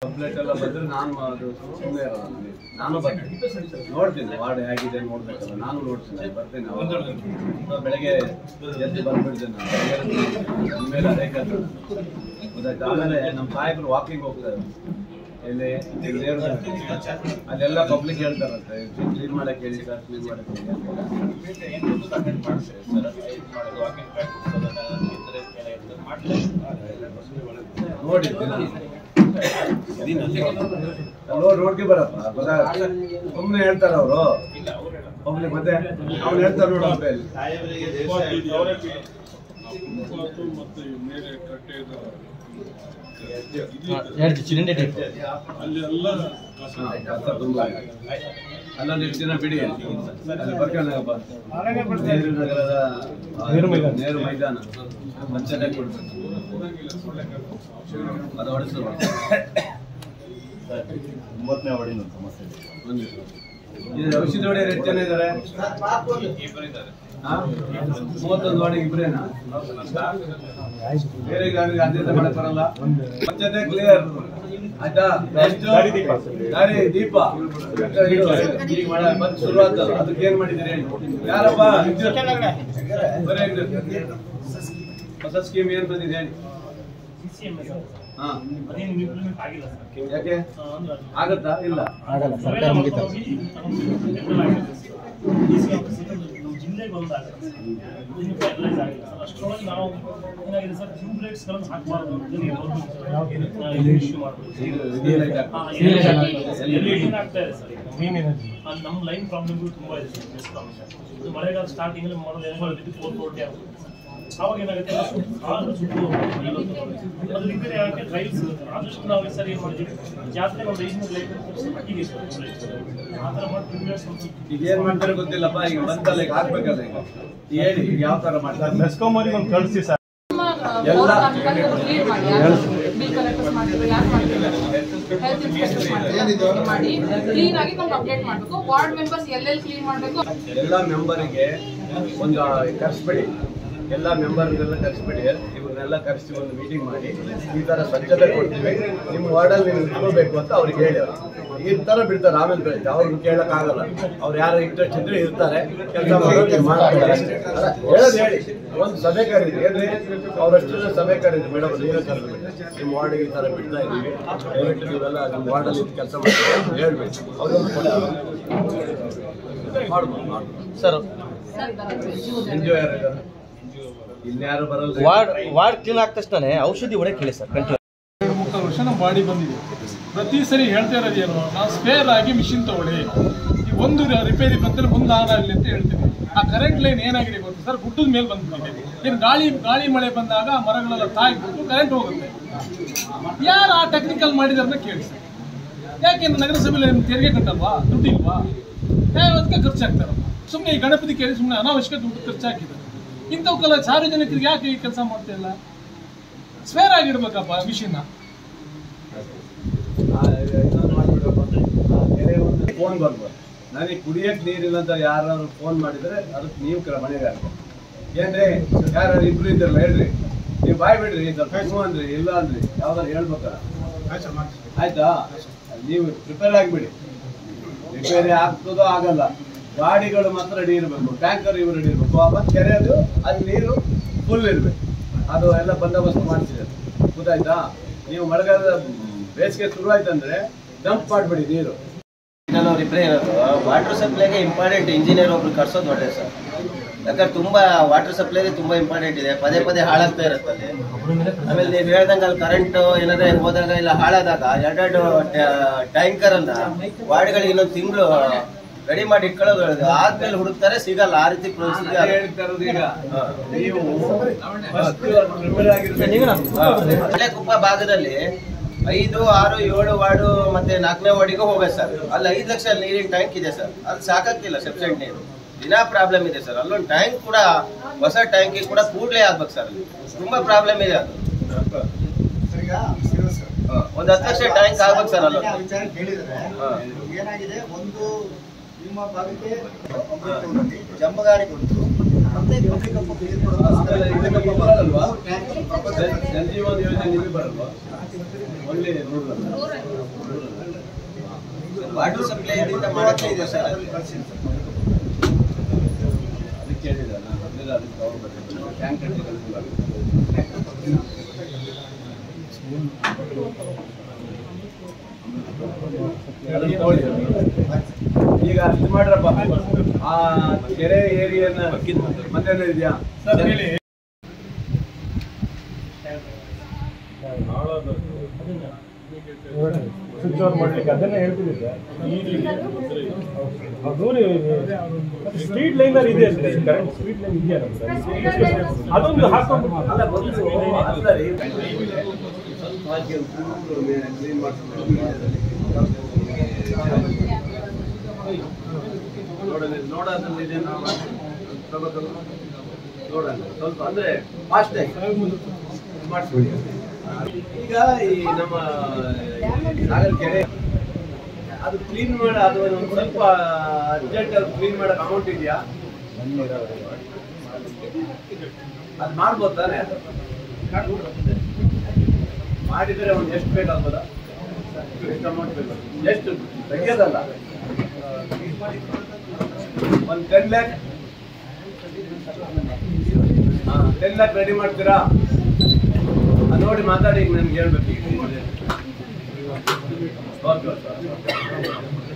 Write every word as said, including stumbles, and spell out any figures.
Complaint ಎಲ್ಲ ಬಂದ್ರೆ ನಾನು ಅದು ಸುಮ್ಮನೆ ಇರೋಲ್ಲ ನನಗೆ. ನಾನು ಬರ್ತೀನಿ ನೋಡ್ತೀನಿ ವಾರ್ಡ್ ಹೇಗಿದೆ ನೋಡ್ಬೇಕಲ್ಲ, ನಾನು ನೋಡ್ತೀನಿ ಬರ್ತೀನಿ. ಅವಾಗ ಬೆಳಗ್ಗೆ ಎದ್ದು ಬಂದ್ಬಿಡ್ತೀನಿ ನಾನು ಮೇಲೆ ಅದೇ ಕೆಲಸ ಗೊತ್ತಾಯ್ತು. ಆಮೇಲೆ ನಮ್ಮ ಸಾಹೇಬರು ವಾಕಿಂಗ್ ಹೋಗ್ತಾರೆ ಎಲ್ಲಿ ಅದೆಲ್ಲ ಪಬ್ಲಿಕ್ ಹೇಳ್ತಾರಂತೆ ಕ್ಲೀನ್ ಮಾಡಕ್ಕೆ ಹೇಳಿ ಸರ್, ಕ್ಲೀನ್ ಮಾಡಕ್ಕೆ ನೋಡಿದ್ದೀನಿ ರೋಡ್ಗೆ ಬರಪ್ಪ ಸುಮ್ಮನೆ ಹೇಳ್ತಾರ ಅವರು ಪಬ್ಲಿಕ್. ಮತ್ತೆ ಅವ್ನು ಹೇಳ್ತಾರೆ ನೋಡು ಅಂತ ಹೇಳಿ ಅಲ್ಲ ನಿರ್ದಿನ ಬಿಡಿ ಅಲ್ಲಿ ಬರ್ಕೊಂಡಾಗಪ್ಪ ನೆಹರು ನಗರದ ನೆಹರು ಮೈದಾನ ಪಂಚಾಯತ್ ಕೊಡ್ಬೇಕು ಅದು ಹೊಡೆಸು ಒಂಬತ್ತನೇ ವಾರ್ಡಿನ ಸಮಸ್ಯೆ. ಇದು ಔಷಧಿ ಹೊಡೆಯೋರು ಎಷ್ಟು ಜನ ಇದ್ದಾರೆ? ಮೂವತ್ತೊಂದು ವಾರ್ಡಿಗೆ ಇಬ್ಬರೇನಾ? ಬೇರೆ ಆದ್ಯತೆ ಮಾಡಕ್ ಬರಲ್ಲ. ಪಂಚಾಯತ್ ಕ್ಲಿಯರ್ ಆಯ್ತಾ? ದಾರಿ ದೀಪ ಈಗ ಬಂದು ಶುರುವಾತಲ್ಲ, ಅದಕ್ಕೆ ಏನ್ ಮಾಡಿದ್ದೀರಿ ಹೇಳಿ? ಯಾರಪ್ಪ ಹೊಸ ಸ್ಕೀಮ್ ಏನ್ ಬಂದಿದೆ ಹೇಳಿ? ಯಾಕೆ ಆಗತ್ತಾ? ಇಲ್ಲ ಆಗಲ್ಲ. ಸರ್ಕಾರ ಮುಗಿತಾ ಜಿಲ್ಲೆಗೆ ಬಂದಾಗ ಅಷ್ಟರೊಳಗೆ ನಾವು ಏನಾಗಿದೆ ಸರ್, ಟ್ಯೂಬ್ ಲೈಟ್ಸ್ ಗಳನ್ನು ಹಾಕಬಾರ್ದು ಅಂತ ಇಶ್ಯೂ ಮಾಡ್ಬೋದು. ಏನಾಗ್ತಾ ಇದೆ ಸರ್, ನಮ್ಮ ಲೈನ್ ಪ್ರಾಬ್ಲಮ್ಗಳು ತುಂಬಾ ಇದೆ ಸರ್. ಮೆಸ್ಕಾಂ ಮಳೆಗಾಲ ಸ್ಟಾರ್ಟಿಂಗ್ ಅಲ್ಲಿ ಮಾಡೋದು ಏನು ಮಾಡಿದ್ವಿ, ಫೋರ್ ಫೋರ್ಟಿ ಆಗುತ್ತೆ. ಅವಾಗ ಏನಾಗುತ್ತೆ ಅದು ರಿಪೇರಿ ಆಗಕ್ಕೆ ಟ್ರೈಲ್ಸ್ ಇರುತ್ತೆ. ಆದಷ್ಟು ನಾವು ಈ ಸರಿ ಏನು ಮಾಡಿದ್ವಿ, ಜಾತ್ರೆ ಒಂದು ಐದುನೂರು ಲೈಟ್ ಹಾಕಿದ್ದೀವಿ ಸರ್. ಆ ಥರ ಮಾಡಿ ಈಗ ಏನ್ ಮಾಡ್ತಾರೆ ಗೊತ್ತಿಲ್ಲಪ್ಪ. ಈಗ ಬಂತಲ್ಲ, ಈಗ ಹಾಕ್ಬೇಕಲ್ಲ, ಈಗ ಹೇಳಿ ಈಗ ಯಾವ ತರ ಮಾಡ್ತಾರೆ. ಮೆಸ್ಕಾಂ ಅವ್ರಿಗೆ ಒಂದು ಕಳಿಸಿ ಸರ್ ಎಲ್ಲ ಎಲ್ಲ ಮೆಂಬರಿಗೆ ಒಂದು ಕರ್ಸ್ಬಿಡಿ, ಎಲ್ಲ ಮೆಂಬರ್ನೆಲ್ಲ ಕರೆಸ್ಬಿಡಿ, ಇವ್ರನ್ನೆಲ್ಲ ಕರೆಸಿ ಒಂದು ಮೀಟಿಂಗ್ ಮಾಡಿ ಈ ತರ ಸ್ವಚ್ಛತೆ ಕೊಡ್ತೀವಿ, ನಿಮ್ಮ ವಾರ್ಡಲ್ಲಿ ನೀವು ಇಟ್ಕೋಬೇಕು ಅಂತ ಅವ್ರಿಗೆ ಹೇಳಿ. ಈ ತರ ಬಿಡ್ತಾರೆ, ಆಮೇಲೆ ಬೆಳಿಗ್ಗೆ ಅವ್ರಿಗೆ ಕೇಳಕ್ ಆಗಲ್ಲ. ಅವ್ರು ಯಾರು ಇಂಟ್ರೆಸ್ಟ್ ಇದ್ರೆ ಇರ್ತಾರೆ, ಕೆಲಸ ಮಾಡೋದು ಮಾಡ್ತಾರೆ ಅಷ್ಟೇ. ಹೇಳೋದು ಹೇಳಿ, ಒಂದು ಸಭೆ ಕರೀರಿ ಏನ್ರಿ, ಅವ್ರಷ್ಟು ಸಭೆ ಕರೀರಿ ಮೇಡಮ್, ನೀವೇ ಕರೆದು ನಿಮ್ಮ ವಾರ್ಡಿಗೆ ಈ ತರ ಬಿಡ್ತಾ ಇದೀವಿ, ದಯವಿಟ್ಟು ನೀವೆಲ್ಲ ನಿಮ್ಮ ವಾರ್ಡಲ್ಲಿ ಕೆಲಸ ಮಾಡ್ತೀವಿ ಹೇಳ್ಬೇಕು. ಅವ್ರಿಗೆ ಮಾಡ್ಬೋದು ಮಾಡ್ಬೋದು ಸರ್. ಎನ್ಜಿಒ ಯಾರು ಇದ್ದಾರೆ? ಇನ್ಯಾರು ಬರಲ್ಲ. ವಾರ್ಡ್ ವಾರ್ಡ್ ಕ್ಲೀನ್ ಆದ ತಕ್ಷಣ ಔಷಧಿ ಹೊಡೆ ಕೇಳಿ ಸರ್. ಎರಡು ಮುಕ್ಕಾಲು ವರ್ಷ ನಮ್ಮ ಬಾಡಿ ಬಂದಿದೆ. ಪ್ರತಿ ಸರಿ ಹೇಳ್ತಾ ಇರೋದೇನು, ನಾವು ಸ್ಪೇರ್ ಆಗಿ ಮಿಷಿನ್ ತಗೊಳ್ಳಿ, ಈ ಒಂದು ರಿಪೇರಿ ಬಂದರೆ ಮುಂದೆ ಆಗಲಿ ಅಂತ ಹೇಳ್ತೀವಿ. ಆ ಕರೆಂಟ್ ಲೈನ್ ಏನಾಗಿದೆ ಗೊತ್ತಾ ಸರ್, ಗುಡ್ಡದ ಮೇಲೆ ಬಂದ್ಬಿಟ್ಟಿದೆ. ಏನು ಗಾಳಿ ಗಾಳಿ ಮಳೆ ಬಂದಾಗ ಮರಗಳೆಲ್ಲ ತಾಗಿಬಿಟ್ಟು ಕರೆಂಟ್ ಹೋಗುತ್ತೆ. ಯಾರು ಆ ಟೆಕ್ನಿಕಲ್ ಮಾಡಿದಾರನ್ನ ಕೇಳಿ ಸರ್. ಯಾಕೆಂದ್ರೆ ನಗರಸಭೆಯಲ್ಲಿ ತೆರಿಗೆ ಕಟ್ಟಲ್ವಾ, ದುಡ್ಡಿಲ್ವಾ, ಯಾವತ್ತಕ್ಕೆ ಖರ್ಚಾಗ್ತಾರಲ್ಲ. ಸುಮ್ಮನೆ ಈ ಗಣಪತಿ ಕೇಳಿ ಸುಮ್ಮನೆ ಅನಾವಶ್ಯಕ ದುಡ್ಡು ಖರ್ಚಾಕಿದ್ದಾರೆ. ಇಂಥವಕ್ಕೆಲ್ಲ ಸಾರ್ವಜನಿಕರಿಗೆ ಯಾಕೆ ಈ ಕೆಲಸ ಮಾಡ್ತಾ ಇಲ್ಲ? Spare ಆಗಿಡ್ಬೇಕಪ್ಪ machine. ಫೋನ್ ಬರ್ಬೋದು, ನನಗೆ ಕುಡಿಯಕ್ಕೆ ನೀರಿಲ್ಲ ಅಂತ ಯಾರು ಫೋನ್ ಮಾಡಿದ್ರೆ ಅದಕ್ಕೆ ನೀವು ಮನೆಗೆ ಆಗ್ತದೆ. ಏನ್ರಿ ಯಾರು ಇಬ್ರು ಇದ್ದಾರಲ್ಲ ಹೇಳ್ರಿ, ನೀವು ಬಾಯ್ ಬಿಡ್ರಿ, ಸ್ವಲ್ಪ ಹ್ಞೂ ಅಂದ್ರಿ ಇಲ್ಲ ಅಂದ್ರಿ ಯಾವ್ದಾರು ಹೇಳ್ಬೇಕಲ್ಲ. ಆಯ್ತಾ? ನೀವು ಪ್ರಿಪೇರ್ ಆಗಿಬಿಡಿ. ರಿಪೇರಿ ಆಗ್ತದೋ ಆಗಲ್ಲ, ಗಾಡಿಗಳು ಮಾತ್ರ ರೆಡಿ ಇರಬೇಕು, ಟ್ಯಾಂಕರ್ ಇವು ರೆಡಿ ಇರಬೇಕು. ಮತ್ತು ಕೆರೆಯೋದು ಅಲ್ಲಿ ನೀರು ಫುಲ್ ಇರಬೇಕು. ಅದು ಎಲ್ಲ ಬಂದೋಬಸ್ತ್ ಮಾಡ್ತಿದ್ದಾರೆ, ಗೊತ್ತಾಯ್ತಾ? ನೀವು ಮಳೆಗಾಲ ಬೇಸಿಗೆ ಶುರುವಾಯ್ತಂದ್ರೆ ಡಂಪ್ ಮಾಡಿಬಿಡಿ ನೀರು. ನಾವು ರಿಪೇರಿ ಇರೋದು ವಾಟರ್ ಸಪ್ಲೈಗೆ ಇಂಪಾರ್ಟೆಂಟ್. ಇಂಜಿನಿಯರ್ ಒಬ್ರು ಕರ್ಸೋದು ಒಳ್ಳೆಯದು ಸರ್, ಯಾಕಂದ್ರೆ ತುಂಬಾ ವಾಟರ್ ಸಪ್ಲೈಗೆ ತುಂಬಾ ಇಂಪಾರ್ಟೆಂಟ್ ಇದೆ. ಪದೇ ಪದೇ ಹಾಳಾಗ್ತಾ ಇರುತ್ತೆ ಅಲ್ಲಿ. ಆಮೇಲೆ ನೀವು ಹೇಳ್ದಂಗೆ ಅಲ್ಲಿ ಕರೆಂಟ್ ಏನಾದ್ರೆ ಹೋದಾಗ ಇಲ್ಲ ಹಾಳಾದಾಗ ಎರಡೆರಡು ಟ್ಯಾಂಕರ್ ಅನ್ನ ವಾರ್ಡ್ಗಳಿಗೆ ಇನ್ನೊಂದು ತಿಂಗಳು ರೆಡಿ ಮಾಡಿ ಇಟ್ಕೊಳ್ಳೋದು ಹೇಳುದು. ಆದ್ಮೇಲೆ ಹುಡುಕ್ತಾರೆ, ಸಿಗಲ್ಲ. ಆ ರೀತಿ ಪರಿಸ್ಥಿತಿ. ಹಳೆಕುಪ್ಪ ಭಾಗದಲ್ಲಿ ಐದು ಆರು ಏಳು ವಾರ್ಡು ಮತ್ತೆ ನಾಲ್ಕನೇ ವಾರ್ಡಿಗೆ ಹೋಗುತ್ತೆ ಸರ್. ಅಲ್ಲಿ ಐದು ಲಕ್ಷ ನೀರಿನ ಟ್ಯಾಂಕ್ ಇದೆ ಸರ್, ಅಲ್ಲಿ ಸಾಕಾಗ್ತಿಲ್ಲ ಸಬ್ಸಿಡಿ ನೀರು. ದಿನಾ ಪ್ರಾಬ್ಲಮ್ ಇದೆ ಸರ್. ಅಲ್ಲೊಂದು ಟ್ಯಾಂಕ್ ಕೂಡ ಹೊಸ ಟ್ಯಾಂಕ್ ಕೂಡ ಕೂಡ್ಲೇ ಆಗ್ಬೇಕು ಸರ್. ಅಲ್ಲಿ ತುಂಬಾ ಪ್ರಾಬ್ಲಮ್ ಇದೆ. ಅದು ಒಂದು ಹತ್ತು ಲಕ್ಷ ಟ್ಯಾಂಕ್ ಆಗ್ಬೇಕು ಸರ್. ಅಲ್ಲೊಂದು ಏನಾಗಿದೆ, ಒಂದು ನಿಮ್ಮ ಭಾಗಕ್ಕೆ ಜಂಬಗಾರಿ ಕೊಡ್ತು, ಮತ್ತೆ ಬರಲ್ವಾ? ಜಲ್ ಜೀವನ್ ಯೋಜನೆ ನಿಮಗೆ ಬರಲ್ವಾ? ಒಳ್ಳೆ ರೂರಲ್ ವಾಟರ್ ಸಪ್ಲೈ ಇದರಿಂದ ಮಾಡಕ್ಕೆ ಇದೆ ಸರ್. ಅದಕ್ಕೆ ಹೇಳಿದೆ ನಾನು ಮೊದಲೇ ಅದಕ್ಕೆ ತಗೊಂಡ್ಬರ್ತೀನಿ ಟ್ಯಾಂಕ್ ಕಟ್ಟಿ ಅನುಕೂಲ ಆಗುತ್ತೆ. ಅದನ್ನ ತಗೊಳ್ಳಿ. ಈಗ ಅಷ್ಟು ಮಾಡ್ರಪ್ಪ. ಆ ಕೆರೆ ಏರಿಯಾನ ಮತ್ತೇನೋ ಇದೆಯಾ ಸರ್ ಹೇಳಿ. ಸ್ವಿಚ್ ಆನ್ ಮಾಡ್ಲಿಕ್ಕೆ ಅದನ್ನೇ ಹೇಳ್ತೀನಿ ಸರ್. ಅದು ಸ್ಟ್ರೀಟ್ ಲೈನರ್ ಇದೆ ಕರೆಂಟ್ ಸ್ಟ್ರೀಟ್ ಲೈನ್ ಇದೆಯಾ ನಮ್ದು ಅದೊಂದು ಹಾಕೊಂಡು ಅಲ್ಲ ಬಂದು ಅಲ್ಲ ರೀ ಸ್ವಲ್ಪ ಹಾಕಿ ಕ್ಲೀನ್ ಮಾಡ್ಕೊಂಡು ನೋಡೋಣ ನೋಡೋದ್ರಲ್ಲಿ ಇದೇನು ನೋಡೋಣ ಸ್ವಲ್ಪ ಅಂದ್ರೆ ಫಾಸ್ಟ್ ಆಗಿ ಮಾಡಿಸ್ಬಿಡಿ. ಈಗ ಈ ನಮ್ಮ ಸಾಗರ ಕೆರೆ ಅದು ಕ್ಲೀನ್ ಮಾಡಿ ಅದು ಒಂದು ಸ್ವಲ್ಪ ಅರ್ಜೆಂಟ್ ಅದು ಕ್ಲೀನ್ ಮಾಡೋಕೆ ಅಮೌಂಟ್ ಇದೆಯಾ? ಅದು ಮಾಡ್ಬೋದು ತಾನೆ? ಮಾಡಿದರೆ ಒಂದು ಎಷ್ಟು ಬೇಕಾಗ್ಬೋದಾ? ಎಷ್ಟು ಅಮೌಂಟ್ ಬೇಕು? ಎಷ್ಟು ತೆಗಿಯೋದಲ್ಲ ಒಂದು ಟೆನ್ ಲ್ಯಾಕ್ ಹಾಂ ಟೆನ್ ಲ್ಯಾಕ್ ರೆಡಿ ಮಾಡ್ತೀರಾ? ಅದು ನೋಡಿ ಮಾತಾಡಿ ಈಗ ನನಗೆ ಹೇಳ್ಬೇಕು. ಈಗ ಓಕೆ ಓಕೆ